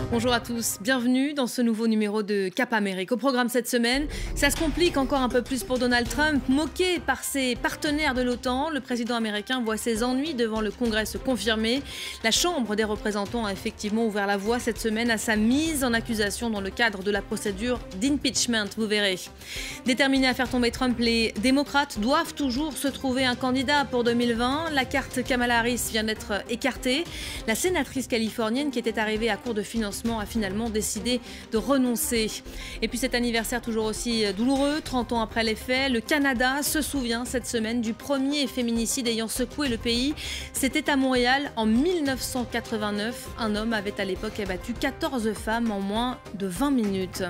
Bonjour à tous, bienvenue dans ce nouveau numéro de Cap Amérique. Au programme cette semaine, ça se complique encore un peu plus pour Donald Trump. Moqué par ses partenaires de l'OTAN, le président américain voit ses ennuis devant le Congrès se confirmer. La Chambre des représentants a effectivement ouvert la voie cette semaine à sa mise en accusation dans le cadre de la procédure d'impeachment, vous verrez. Déterminés à faire tomber Trump, les démocrates doivent toujours se trouver un candidat pour 2020. La carte Kamala Harris vient d'être écartée. La sénatrice californienne qui était arrivée à court de financement a finalement décidé de renoncer. Et puis cet anniversaire toujours aussi douloureux, 30 ans après les faits, le Canada se souvient cette semaine du premier féminicide ayant secoué le pays. C'était à Montréal en 1989. Un homme avait à l'époque abattu 14 femmes en moins de 20 minutes.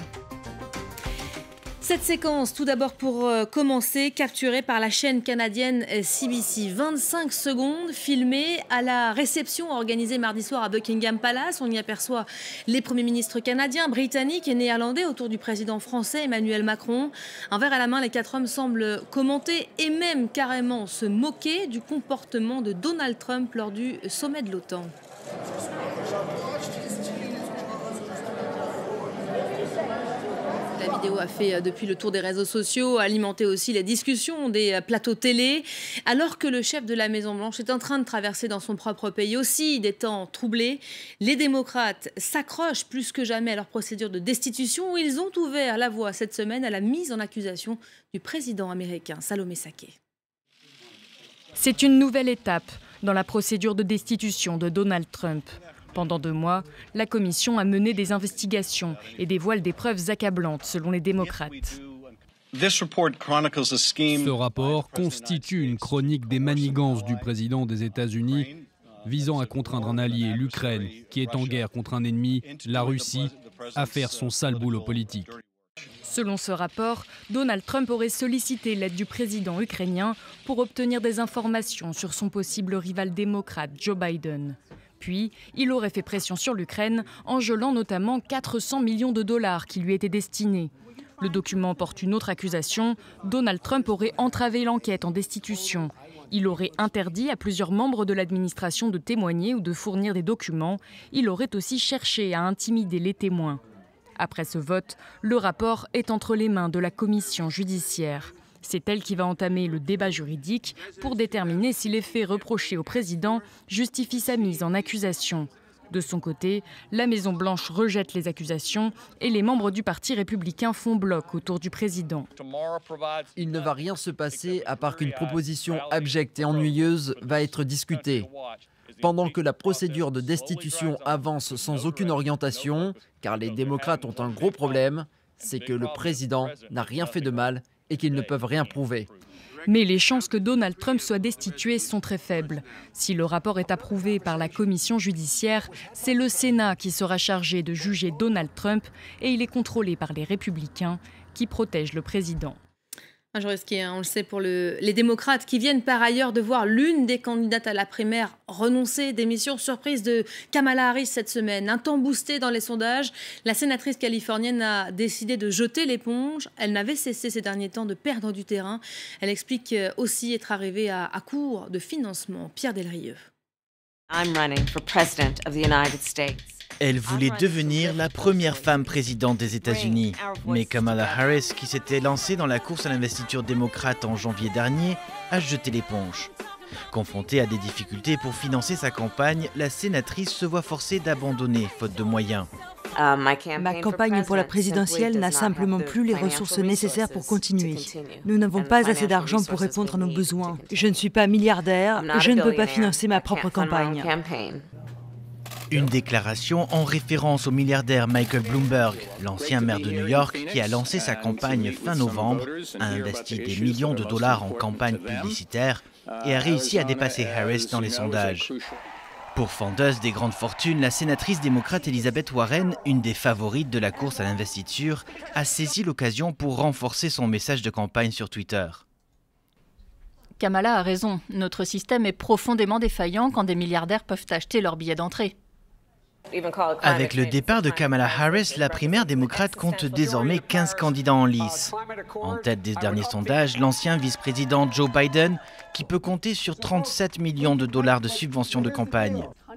Cette séquence, tout d'abord pour commencer, capturée par la chaîne canadienne CBC. 25 secondes filmées à la réception organisée mardi soir à Buckingham Palace. On y aperçoit les premiers ministres canadiens, britanniques et néerlandais autour du président français Emmanuel Macron. Un verre à la main, les quatre hommes semblent commenter et même carrément se moquer du comportement de Donald Trump lors du sommet de l'OTAN. La vidéo a fait depuis le tour des réseaux sociaux, alimenté aussi les discussions des plateaux télé, alors que le chef de la Maison-Blanche est en train de traverser dans son propre pays aussi des temps troublés. Les démocrates s'accrochent plus que jamais à leur procédure de destitution où ils ont ouvert la voie cette semaine à la mise en accusation du président américain Salomé Saké. C'est une nouvelle étape dans la procédure de destitution de Donald Trump. Pendant 2 mois, la commission a mené des investigations et dévoile des preuves accablantes selon les démocrates. Ce rapport constitue une chronique des manigances du président des États-Unis visant à contraindre un allié, l'Ukraine, qui est en guerre contre un ennemi, la Russie, à faire son sale boulot politique. Selon ce rapport, Donald Trump aurait sollicité l'aide du président ukrainien pour obtenir des informations sur son possible rival démocrate Joe Biden. Puis, il aurait fait pression sur l'Ukraine en gelant notamment 400 millions de dollars qui lui étaient destinés. Le document porte une autre accusation. Donald Trump aurait entravé l'enquête en destitution. Il aurait interdit à plusieurs membres de l'administration de témoigner ou de fournir des documents. Il aurait aussi cherché à intimider les témoins. Après ce vote, le rapport est entre les mains de la commission judiciaire. C'est elle qui va entamer le débat juridique pour déterminer si les faits reprochés au président justifient sa mise en accusation. De son côté, la Maison-Blanche rejette les accusations et les membres du Parti républicain font bloc autour du président. Il ne va rien se passer à part qu'une proposition abjecte et ennuyeuse va être discutée. Pendant que la procédure de destitution avance sans aucune orientation, car les démocrates ont un gros problème, c'est que le président n'a rien fait de mal et qu'ils ne peuvent rien prouver. Mais les chances que Donald Trump soit destitué sont très faibles. Si le rapport est approuvé par la commission judiciaire, c'est le Sénat qui sera chargé de juger Donald Trump et il est contrôlé par les républicains qui protègent le président. Un jour risqué, on le sait, pour les démocrates qui viennent par ailleurs de voir l'une des candidates à la primaire renoncer. Démission surprise de Kamala Harris cette semaine. Un temps boosté dans les sondages, la sénatrice californienne a décidé de jeter l'éponge. Elle n'avait cessé ces derniers temps de perdre du terrain. Elle explique aussi être arrivée à court de financement. Pierre Delrieux. Elle voulait devenir la première femme présidente des États-Unis. Mais Kamala Harris, qui s'était lancée dans la course à l'investiture démocrate en janvier dernier, a jeté l'éponge. Confrontée à des difficultés pour financer sa campagne, la sénatrice se voit forcée d'abandonner, faute de moyens. Ma campagne pour la présidentielle n'a simplement plus les ressources nécessaires pour continuer. Nous n'avons pas assez d'argent pour répondre à nos besoins. Je ne suis pas milliardaire, je ne peux pas financer ma propre campagne. Une déclaration en référence au milliardaire Michael Bloomberg, l'ancien maire de New York qui a lancé sa campagne fin novembre, a investi des millions de dollars en campagne publicitaire et a réussi à dépasser Harris dans les sondages. Pour fendeuse des grandes fortunes, la sénatrice démocrate Elizabeth Warren, une des favorites de la course à l'investiture, a saisi l'occasion pour renforcer son message de campagne sur Twitter. Kamala a raison, notre système est profondément défaillant quand des milliardaires peuvent acheter leurs billets d'entrée. Avec le départ de Kamala Harris, la primaire démocrate compte désormais 15 candidats en lice. En tête des derniers sondages, l'ancien vice-président Joe Biden, qui peut compter sur 37 millions de dollars de subventions de campagne.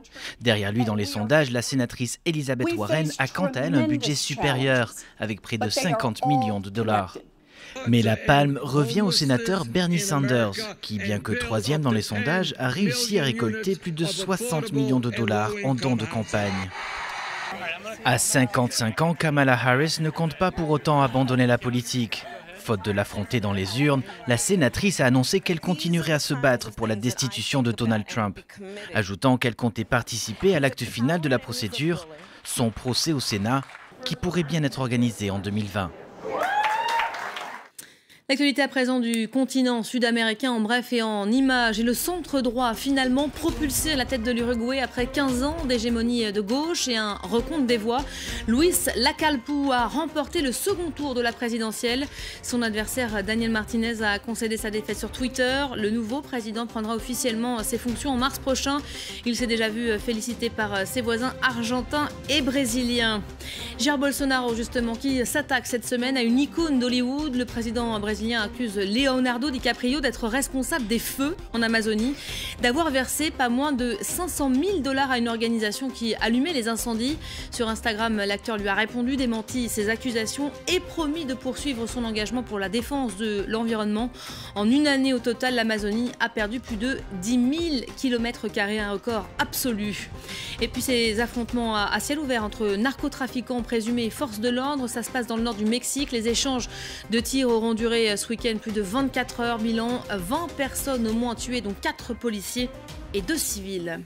Derrière lui dans les sondages, la sénatrice Elizabeth Warren a quant à elle un budget supérieur, avec près de 50 millions de dollars. Mais la palme revient au sénateur Bernie Sanders, qui, bien que troisième dans les sondages, a réussi à récolter plus de 60 millions de dollars en dons de campagne. À 55 ans, Kamala Harris ne compte pas pour autant abandonner la politique. Faute de l'affronter dans les urnes, la sénatrice a annoncé qu'elle continuerait à se battre pour la destitution de Donald Trump, ajoutant qu'elle comptait participer à l'acte final de la procédure, son procès au Sénat, qui pourrait bien être organisé en 2020. L'actualité à présent du continent sud-américain en bref et en images. Et le centre droit finalement propulsé à la tête de l'Uruguay après 15 ans d'hégémonie de gauche et un recompte des voix. Luis Lacalpu a remporté le second tour de la présidentielle. Son adversaire Daniel Martinez a concédé sa défaite sur Twitter. Le nouveau président prendra officiellement ses fonctions en mars prochain. Il s'est déjà vu félicité par ses voisins argentins et brésiliens. Jair Bolsonaro justement qui s'attaque cette semaine à une icône d'Hollywood. Le président brésilien accuse Leonardo DiCaprio d'être responsable des feux en Amazonie, d'avoir versé pas moins de 500 000 $ à une organisation qui allumait les incendies. Sur Instagram, l'acteur lui a répondu, démenti ses accusations et promis de poursuivre son engagement pour la défense de l'environnement. En une année au total, l'Amazonie a perdu plus de 10 000 km², un record absolu. Et puis ces affrontements à ciel ouvert entre narcotrafiquants présumés et forces de l'ordre, ça se passe dans le nord du Mexique. Les échanges de tirs auront duré ce week-end plus de 24 heures. Bilan, 20 personnes au moins tuées, dont 4 policiers et 2 civils.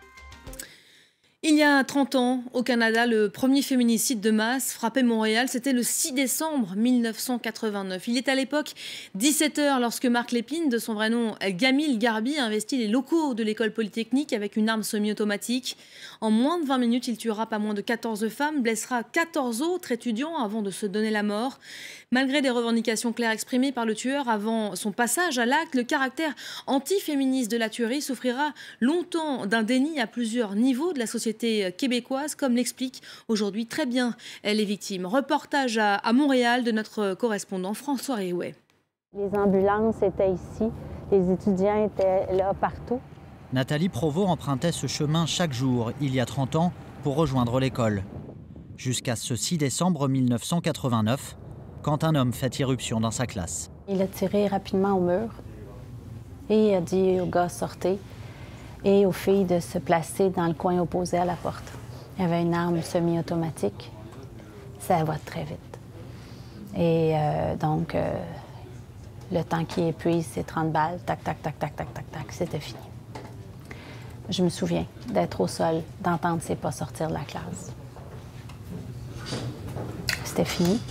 Il y a 30 ans, au Canada, le premier féminicide de masse frappait Montréal. C'était le 6 décembre 1989. Il est à l'époque 17h lorsque Marc Lépine, de son vrai nom Gamil Garbi, investit les locaux de l'école polytechnique avec une arme semi-automatique. En moins de 20 minutes, il tuera pas moins de 14 femmes, blessera 14 autres étudiants avant de se donner la mort. Malgré des revendications claires exprimées par le tueur avant son passage à l'acte, le caractère anti-féministe de la tuerie souffrira longtemps d'un déni à plusieurs niveaux de la société québécoise, comme l'expliquent aujourd'hui très bien les victimes. Reportage à Montréal de notre correspondant François Réouet. Les ambulances étaient ici, les étudiants étaient là partout. Nathalie Provost empruntait ce chemin chaque jour, il y a 30 ans, pour rejoindre l'école. Jusqu'à ce 6 décembre 1989, quand un homme fait irruption dans sa classe. Il a tiré rapidement au mur et a dit aux gars « sortez » et aux filles de se placer dans le coin opposé à la porte. Il y avait une arme semi-automatique. Ça va très vite. Et donc, le temps qui épuise, c'est 30 balles. Tac, tac, tac, tac, tac, tac, tac. C'était fini. Je me souviens d'être au sol, d'entendre ses pas sortir de la classe. C'était fini.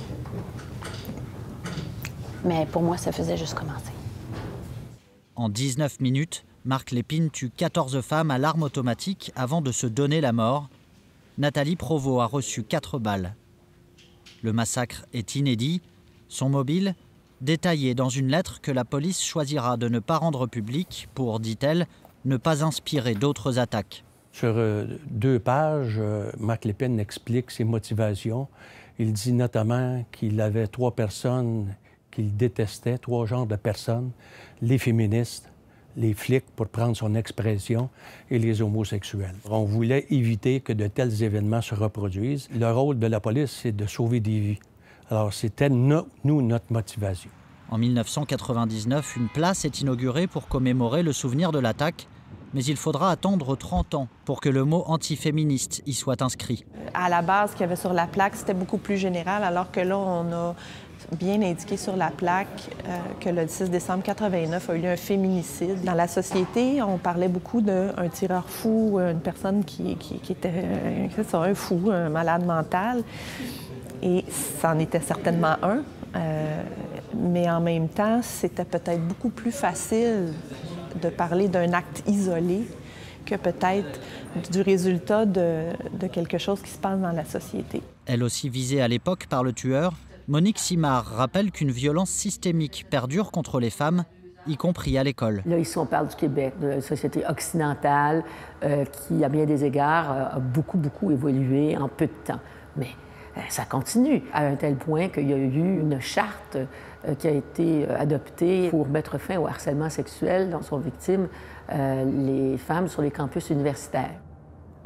Mais pour moi, ça faisait juste commencer. En 19 minutes, Marc Lépine tue 14 femmes à l'arme automatique avant de se donner la mort. Nathalie Provost a reçu 4 balles. Le massacre est inédit. Son mobile, détaillé dans une lettre que la police choisira de ne pas rendre publique pour, dit-elle, ne pas inspirer d'autres attaques. Sur 2 pages, Marc Lépine explique ses motivations. Il dit notamment qu'il avait 3 personnes qu'il détestait, 3 genres de personnes, les féministes, les flics, pour prendre son expression, et les homosexuels. On voulait éviter que de tels événements se reproduisent. Le rôle de la police, c'est de sauver des vies. Alors, c'était notre motivation. En 1999, une place est inaugurée pour commémorer le souvenir de l'attaque, mais il faudra attendre 30 ans pour que le mot antiféministe y soit inscrit. À la base, ce qu'il y avait sur la plaque, c'était beaucoup plus général, alors que là, on a bien indiqué sur la plaque que le 6 décembre 89 a eu lieu un féminicide. Dans la société, on parlait beaucoup d'un tireur fou, une personne qui était un fou, un malade mental. Et c'en était certainement un. Mais en même temps, c'était peut-être beaucoup plus facile de parler d'un acte isolé que peut-être du résultat de quelque chose qui se passe dans la société. Elle aussi visée à l'époque par le tueur, Monique Simard rappelle qu'une violence systémique perdure contre les femmes, y compris à l'école. Là, ici, on parle du Québec, de la société occidentale qui, à bien des égards, a beaucoup évolué en peu de temps. Mais ça continue, à un tel point qu'il y a eu une charte qui a été adoptée pour mettre fin au harcèlement sexuel dont sont victimes les femmes sur les campus universitaires.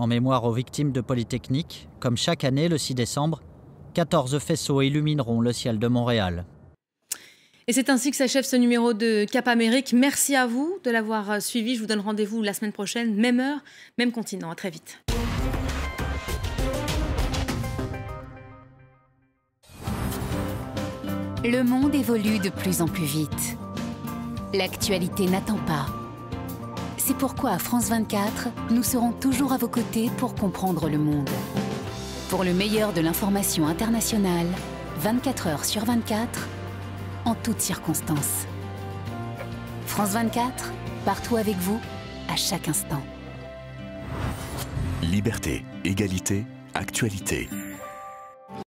En mémoire aux victimes de Polytechnique, comme chaque année le 6 décembre, 14 faisceaux illumineront le ciel de Montréal. Et c'est ainsi que s'achève ce numéro de Cap Amérique. Merci à vous de l'avoir suivi. Je vous donne rendez-vous la semaine prochaine, même heure, même continent. À très vite. Le monde évolue de plus en plus vite. L'actualité n'attend pas. C'est pourquoi à France 24, nous serons toujours à vos côtés pour comprendre le monde. Pour le meilleur de l'information internationale, 24 heures sur 24, en toutes circonstances. France 24, partout avec vous, à chaque instant. Liberté, égalité, actualité.